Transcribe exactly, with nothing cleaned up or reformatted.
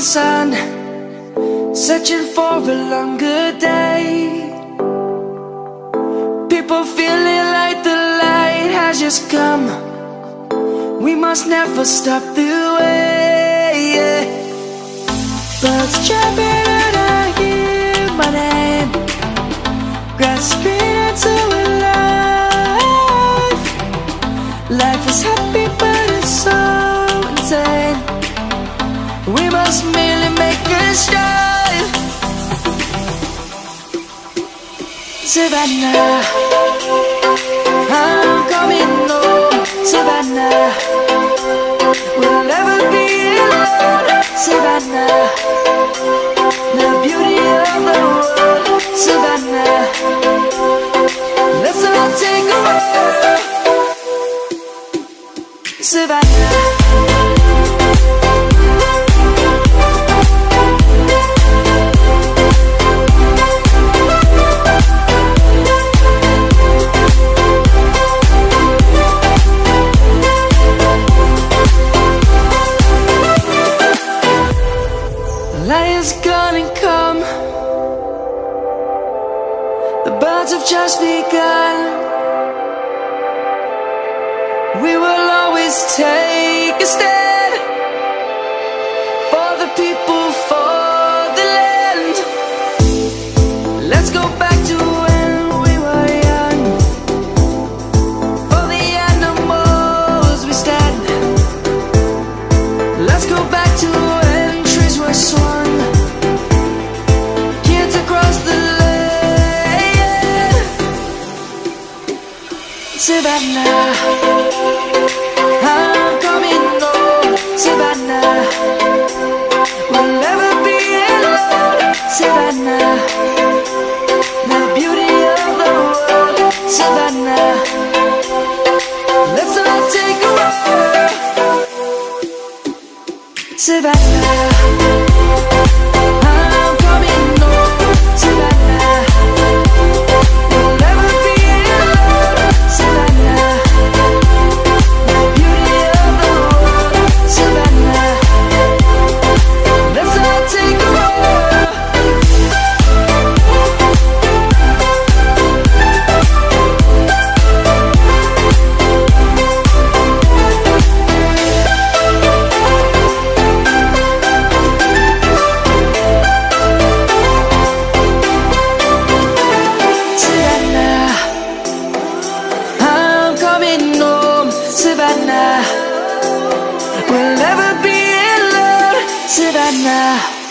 sun, searching for a longer day. People feeling like the light has just come. We must never stop the way, yeah. Birds chirping and I hear my name, grasping into a life. Life is happy but it's so insane. We must merely make a start. Savannah, I'm coming home. Savannah, we'll never be alone. Savannah, the beauty of the world. Savannah, let's all take a walk. Savannah. Light is gonna come. The birds have just begun. We will always take a stand for the people, for the land. Let's go back to when we were young. For the animals we stand. Let's go back to when trees were swung. Savannah, I'm coming home. Savannah, we'll never be alone. Savannah, the beauty of the world. Savannah, let's all take a walk. Savannah, I'm coming home. Savannah, we'll never be alone. Savannah, the beauty of the world. Savannah, let's all take a walk. Savannah, I'm coming home. Savannah, we'll never be alone. Savannah.